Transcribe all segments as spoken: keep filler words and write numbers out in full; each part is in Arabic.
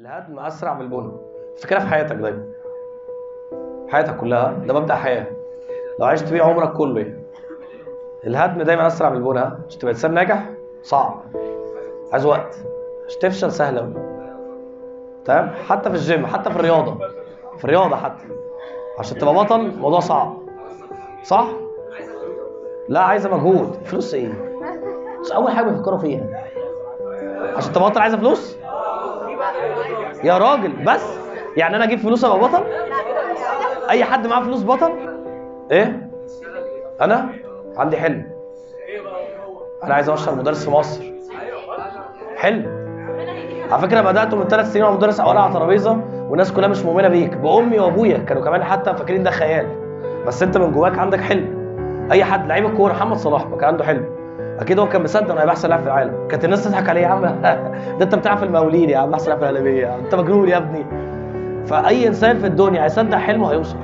الهدم اسرع من البنى. افتكرها في حياتك دايما، حياتك كلها، ده مبدأ حياه لو عشت بيه عمرك كله يعني. الهدم دايما اسرع من البنى. عشان تبقى انسان ناجح صعب، عايز وقت. عشان تفشل سهل قوي. تمام؟ حتى في الجيم، حتى في الرياضه، في الرياضه حتى عشان تبقى بطل الموضوع صعب، صح؟ لا، عايزه مجهود. فلوس ايه؟ بس اول حاجه بيفكروا فيها عشان تبقى بطل عايزه فلوس يا راجل. بس يعني انا اجيب فلوس ابقى بطل؟ اي حد معاه فلوس بطل؟ ايه؟ انا عندي حلم، انا عايز اشتغل مدرس في مصر. حلم. على فكره بدات من ثلاث سنين وانا مدرس اولا على ترابيزه والناس كلها مش مؤمنه بيك، بامي وابويا كانوا كمان حتى فاكرين ده خيال، بس انت من جواك عندك حلم. اي حد لعيب الكوره محمد صلاح ما كان عنده حلم؟ اكيد هو كان مصدق انه هيبقى احسن لاعب في العالم. كانت الناس تضحك عليه، يا عم ده انت بتلعب في المقاولين يا عم، احسن لاعب في العالميه يا عم، انت مجنون يا ابني. فاي انسان في الدنيا هيصدق حلمه هيوصل.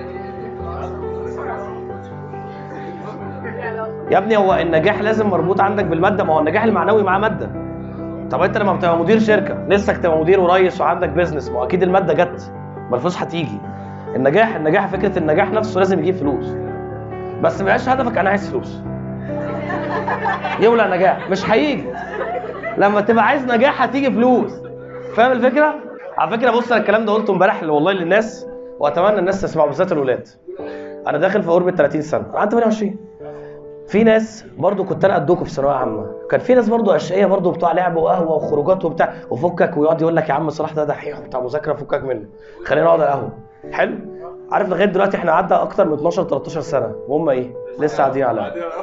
يا ابني هو النجاح لازم مربوط عندك بالماده؟ ما هو النجاح المعنوي معاه ماده. طب انت لما بتبقى مدير شركه نفسك تبقى مدير ورئيس وعندك بيزنس، ما هو اكيد الماده جت، ما الفلوس هتيجي. النجاح النجاح فكره النجاح نفسه لازم يجيب فلوس، بس ما يبقاش هدفك انا عايز فلوس يولع نجاح، مش هيجي. لما تبقى عايز نجاح هتيجي فلوس. فاهم الفكره؟ على فكره بص، انا الكلام ده قلته امبارح والله للناس، واتمنى الناس تسمعه بالذات الولاد. انا داخل في قرب ثلاثين سنه، انا عندي ثمانية وعشرين. في ناس برضو كنت انا قدكم في ثانويه عامه، كان في ناس برضو اشقيه برضو بتوع لعب وقهوه وخروجات وبتاع وفكك، ويقعد يقول لك يا عم صلاح ده دحيح بتاع مذاكره، فكك منه، خلينا نقعد على القهوه. حلو. عارف لغايه دلوقتي احنا عدى اكتر من اتناشر تلتاشر سنه وهم ايه لسه قاعدين على القهوه.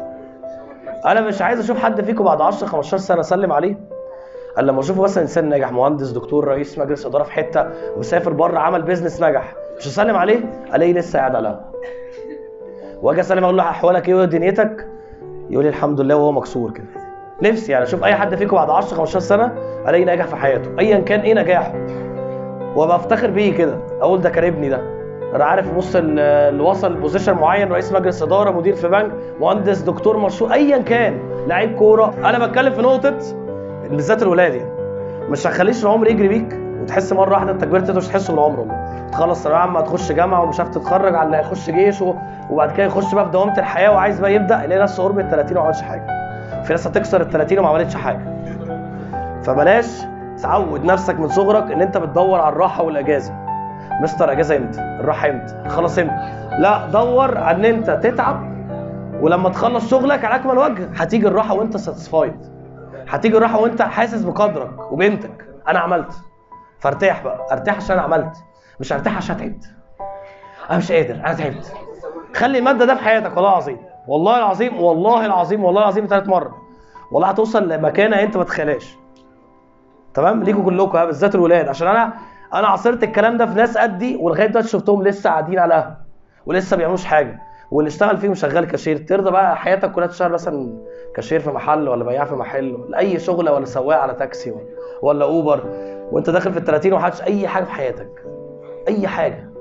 انا مش عايز اشوف حد فيكم بعد عشرة خمستاشر سنه اسلم عليه الا لما اشوفه مثلا انسان ناجح، مهندس، دكتور، رئيس مجلس اداره في حته، وسافر بره عمل بيزنس نجح. مش هسلم عليه الاقيه لسه قاعد على القهوه، واجي اسلم اقول له احوالك ايه ودنيتك، يقول لي الحمد لله وهو مكسور كده. نفسي يعني اشوف اي حد فيكم بعد عشرة خمستاشر سنه الاقيه ناجح في حياته ايا كان ايه نجاحه، وابقى افتخر بيه كده، اقول ده كان ابني ده. انا عارف بص اللي وصل بوزيشن معين، رئيس مجلس اداره، مدير في بنك، مهندس، دكتور مشهور، ايا كان، لعيب كوره. انا بتكلم في نقطه بالذات الولاد يعني، مش هخليش العمر يجري بيك وتحس مره واحده انت كبرت، مش تحسه بالعمر والله. تخلص ثانويه عامه تخش جامعه ومش عارف تتخرج، على اللي هيخش جيش و... وبعد كده يخش بقى في دوامه الحياه وعايز بقى يبدا، يلاقي نفسه قرب ال ثلاثين وما عملش حاجه. في ناس هتكسر ال ثلاثين وما عملتش حاجه. فبلاش تعود نفسك من صغرك ان انت بتدور على الراحه والاجازه. مستر اجازه امتى؟ الراحه امتى؟ خلص امتى؟ لا، دور على ان انت تتعب، ولما تخلص شغلك على اكمل وجه هتيجي الراحه وانت ساتسفايد، هتيجي الراحه وانت حاسس بقدرك وبقيمتك. انا عملت فارتاح بقى، ارتاح عشان انا عملت، مش ارتاح عشان تعبت. انا مش قادر، انا تعبت. خلي الماده ده في حياتك، والله العظيم والله العظيم والله العظيم والله العظيم ثلاث مرات، والله هتوصل لمكانه انت ما تتخيلهاش. تمام؟ ليكوا كلكم بالذات الولاد، عشان انا انا عاصرت الكلام ده في ناس قدي ولغايه دلوقتي شفتهم لسه قاعدين على قهوه ولسه بيعملوش حاجه، واللي اشتغل فيهم شغال كاشير. ترضى بقى حياتك كلها تشتغل مثلا كاشير في محل، ولا بياع في محل، ولا اي شغله، ولا سواق على تاكسي، ولا, ولا اوبر، وانت داخل في الثلاثين ومحدش اي حاجه في حياتك، اي حاجه؟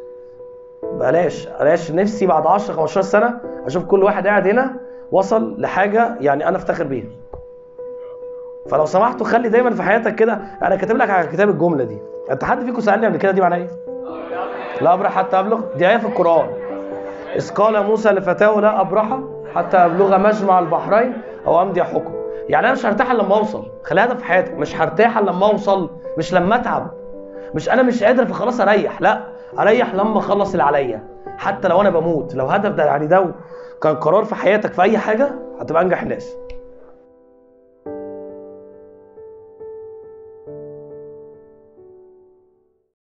بلاش بلاش. نفسي بعد عشرة خمستاشر سنه اشوف كل واحد قاعد هنا وصل لحاجه يعني انا افتخر بيها. فلو سمحتوا خلي دايما في حياتك كده. انا كاتب لك على كتاب الجمله دي. انت حد فيكم سالني قبل كده دي معناها ايه؟ لا ابرح حتى ابلغ. دي ايه في القران. اذ قال موسى لفتاه لا ابرح حتى ابلغ مجمع البحرين او امضي حكم. يعني انا مش هرتاح الا لما اوصل. خلي هدف في حياتك، مش هرتاح الا لما اوصل، مش لما اتعب. مش انا مش قادر فخلاص اريح، لا، اريح لما اخلص اللي عليا. حتى لو انا بموت، لو هدف ده يعني ده كان قرار في حياتك في اي حاجه، هتبقى انجح الناس.